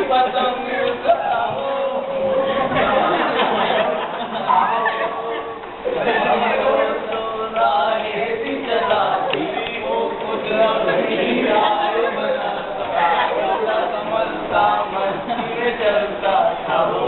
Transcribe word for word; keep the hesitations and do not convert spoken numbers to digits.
पतंग उड़ाओ, तो राहे भी चलाती वो कुदरा नहीं आए बना, कमल का मंदिर चलता था वो